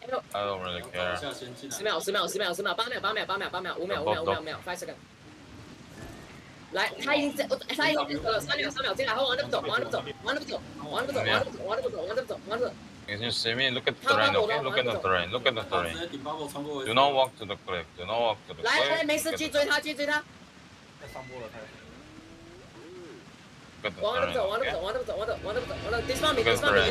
I don't really care. 10秒，8秒，5秒，5秒 ，5 来，他已经走了3秒进来，后往那边走。 Can you see me? Look at the terrain, okay? Look at the terrain. Do not walk to the cliff. 来，没事，去追他。 太上波了， 往那边走。Dismount me。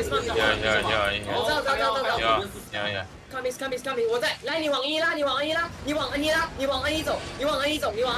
Yeah. Come in， 我在，来，你往 N 走。 Yeah. 好，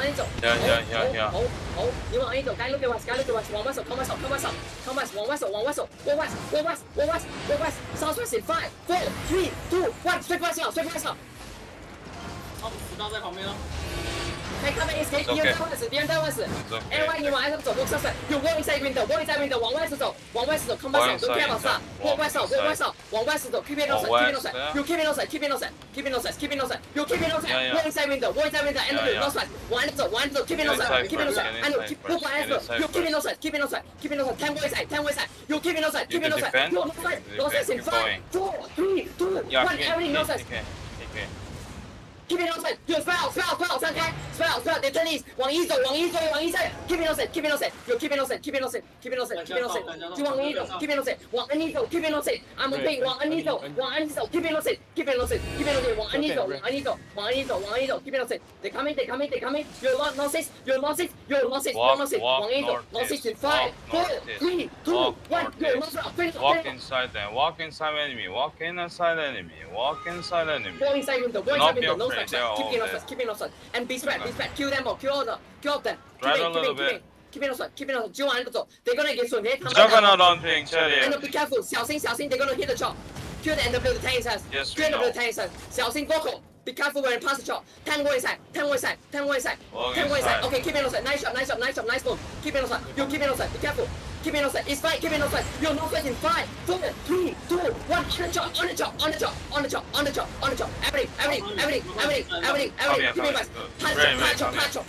你往 N 走，该 look at west，往 west 走 ，come west，往 west 走 ，Go west，Southwest in 5 4 3 2 1 straight west 好。 他们死到在旁边了。 Hey, come and escape. Beyond that was. Anyway, 你往 S 走 ，walk south. You walk inside window. 往 west 走 ，come west 走 ，don't care about south. Walk west 往 west 走 ，keep it outside. You keep it outside. You keep it outside. Walk inside window. End of it, north side. 往 S 走 ，keep it outside. I know. Walk 往 S 走 ，you keep it outside. 10 way side. You keep it outside. You north side in 5 4 3 2 1. Everything north side. Keep it outside. You spell. 散开 spell. They turn east. 往 east 走 Keep it outside. You keep it outside. You 往 east 走 Keep it outside. 往 N 走 Keep it outside. I'm moving. 往 N 走 Keep it outside. 往 N 走 Keep it outside. They coming. You're north six.往 N 走 north six in 5 4 3 2 1. You're north south. Walk inside them. Walk inside enemy. Go inside window. No side. Keep it outside. And be spread. Kill them all. Kill all of them. Right a little bit. Keep it outside. 就往 N 走 They're gonna get soon. Juggernaut on ping, Cherry. And be careful. 小心 They're gonna hit the chop. Kill the NW the tank inside. Yes, Kill the tank inside. 小心过口 Be careful when you pass the chop. 10 way side. Okay, keep it outside. Nice move. Keep it outside. You keep it outside. Be careful. Keep it outside. It's fine. Keep it outside. You're not in 5 4 3 2 1. On the chop. Everything. Keep it outside. Pass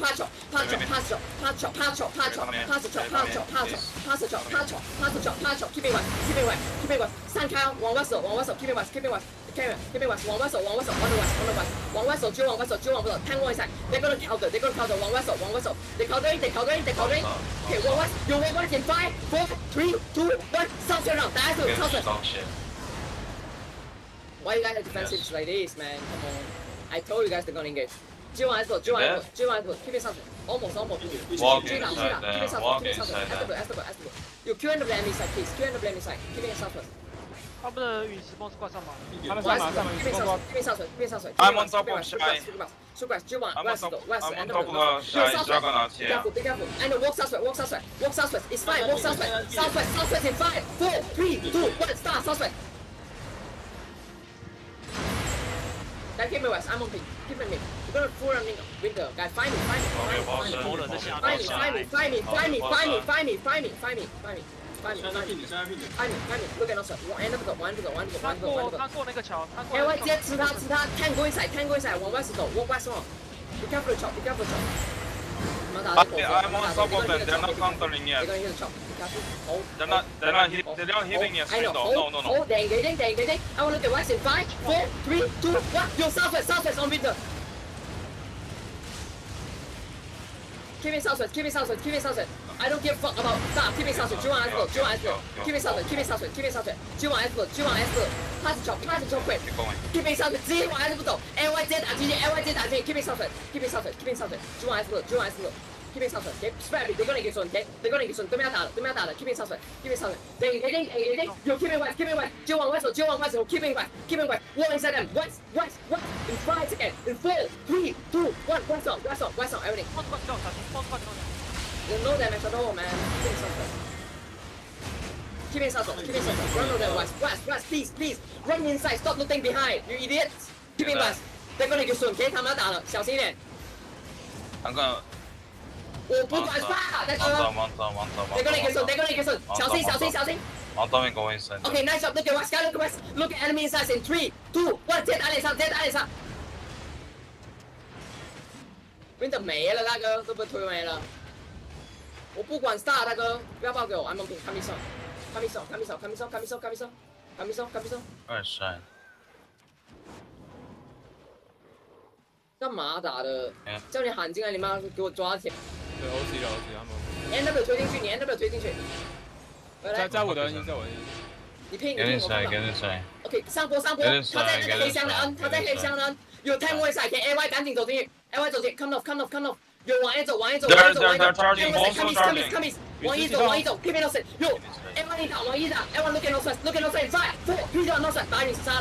the chop. Keep it outside. 散开往 west 走 Keep it west. Keep it west. 往 west 走 on the west 走就往 west 走 10 way side. They're gonna counter. 往 west 走 They counter in. Okay, walk west. You walk west in 5 4 3 2 1. South turn around. That's it. South. Why you guys are defensive like this, man? Come on. I told you guys they're gonna engage. 就往 S 走 Keep it south. Almost. Walk inside them. S. You Q and the enemy side, please. Keep it southwest. 他们的陨石bomb是挂上吗？ 他们上马 Keep it southwest. I'm on top of Shy. Super. 就往 west 走 I'm on top of Shy. Juggernaut here. Be careful. And walk southwest. It's fine. Walk southwest in 5 4 3 2 1. Start southwest. Guys, keep me west. I'm on ping. Keep me. We're gonna full running window. Guys, find me. Find me. Look at us. End up. One. 他过那个桥，他过。 哎，我直接吃他，10 go inside，往 west 走 ，walk west on。Be careful chop. I'm on top of them. They're not countering yet. They're gonna hit the chop. Be careful. Hold. They're not hitting yet. I know. No. Hold. They're engaging. I want to look at west in 5 4 3 2 1. Yo, southwest on window. Keep it southwest. I don't give a fuck about stop. Keep it southwest. 就往 S 走 Keep it southwest. 就往 S 走 Pass the chop quick. Keep it southwest. 直接往 S 不走 LYZ 打进去 Keep it southwest. 就往 S 走 Keep it southwest. Okay, spread it. They're gonna get soon. Okay, 对面要打了 Keep it southwest. They engaging. You keep it west. 就往 west 走 Keep it west. Wall inside them. West. In 5 seconds. In 4 3 2 1. West on. Everything. You know damage at all, man. Keep it southwest. Run on them west. Please. Run inside. Stop looking behind. You idiots. Keep it west. They're gonna get soon. Okay, 他们要打了，小心一点。我不管杀，那个。They're gonna get soon. 小心。 On top and go inside. Okay, nice job. Look at west. Look at enemy inside in 3 2 1. 直接打脸上。Winter 没了，大哥，都被推没了。我不管 star， 大哥，不要爆给我 ，I'm on ping， 看 me song。 Alright, Shine. 干嘛打的哎？ 叫你喊进来，你妈给我抓起来！ 对 OC 了 OC 他们。 你 NW 推进去，你 NW 推进去。回来， 在我的 N 在我的 N。 你拼，你 Get 拼，我 inside, 放 get inside. OK，上坡上坡，他在那个黑箱的 N，他在黑箱的 N，有太位赛，给 AY 赶紧走进去 ，AY 走进 ，come off，有往 A 走，往 A 走，往 A 走，往 A 走 ，come east，往 E 走，往 E 走 ，keep it north，有 AY 一打，往 E 打 ，AY look at north，look at north，5 4 3 2 north，把陨石杀了。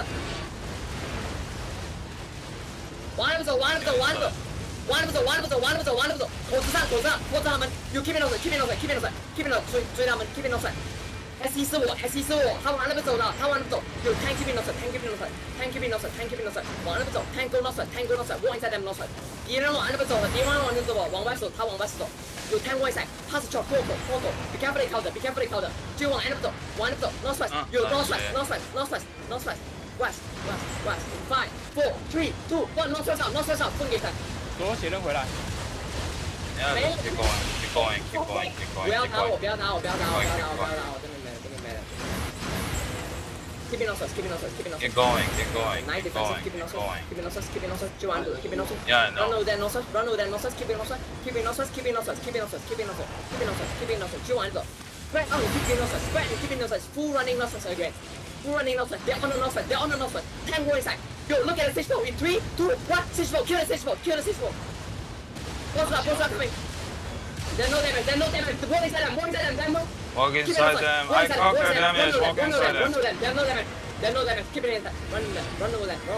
往 A 走，往 A 走，往 A 走。往那边走，往那边走，往那边走，往那边走，口子上，拖着他们，有 keep it north，keep it north，keep it north，keep it north，追他们 ，keep it north。SC 是我，他往那边走的，他往那边走，有 tank keep it north，tank keep it north，tank keep it north，tank keep it north，往那边走 ，tank go north，tank go north，walk inside them north。敌人往那边走了，敌人往那边走了，往外走，他往外走，有 tank 外 side，pass shot 破口 ，be carefully counter，be carefully counter，就往那边走，往那边走 north west，有 north west，north west，5 4 3 2 1 north west 分给他。 左血刃回来。 Yeah, just keep going. 不要打我，真的没了。Keep it north. Keep going. Nice defense. Keep it north. 就完了 Keep it north. Yeah, I know. Run over there north. Keep it north.就完了。Spread out. Keep it north. Full running north again. They're on the north. 10 more inside. Yo, look at the stage 4 in 3, 2, 1. Stage 4. Kill the stage 4. Boss up coming. There's no damage. Walk inside them. Walk inside them. I conquer damage. Walk inside them. There's no damage. Keep it inside. Run over them.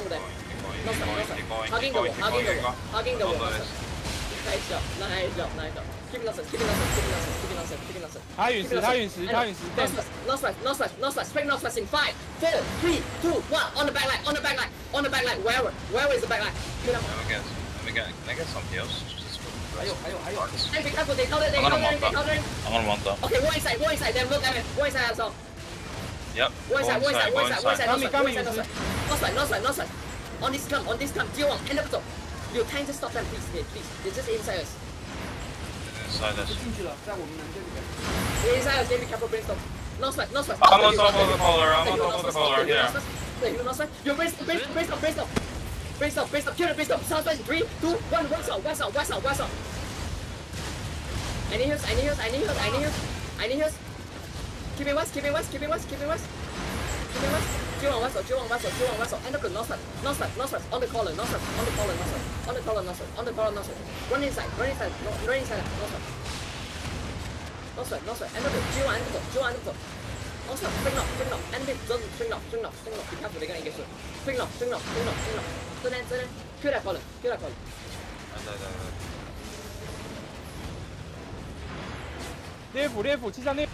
Hugging the wall. Nice job. Keep it north. 他陨石。 North west. Straight north west in 5, 4, 3, 2, 1. On the back line. Where is the back line? Let me get some heals. Hey, be careful. They counter. I'm gonna mount up. Okay, go inside. Them look damage. Go inside as well. Yep. Go inside. North side. On this come. G1, end up top. You tank to stop them, please. They're just inside us. Inside us. 进去了，在我们人这里面。 They're inside us. Be careful, brainstorm. North side. I'm on top of the collar. Here. You brainstorm. Kill the brainstorm. Southwest. 3, 2, 1. West out. Any heals. Keep it west. Chill on west. End up the north west. On the collar. Run inside. North west. End up the chill on. North west. Swing off. Enemy doesn't swing off. Be careful. They're gonna engage you. Swing off. So then. Kill that collar. 烈斧气上烈。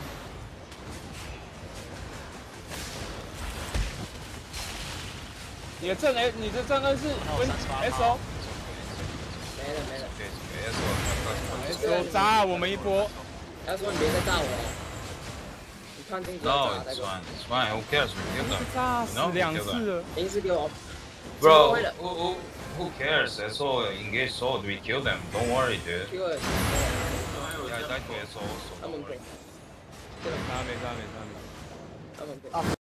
你的正 二是 SO。 没了。 SO 炸我们一波。 要说你别再炸我了。你看清楚。 No, it's fine. Who cares? We kill them. 炸死2次了。 临时给我。 Bro, who cares? SO engage sword. We kill them. Don't worry, dude. Kill it. Yeah, I died to SO also. 他们不。 没杀。 他们不。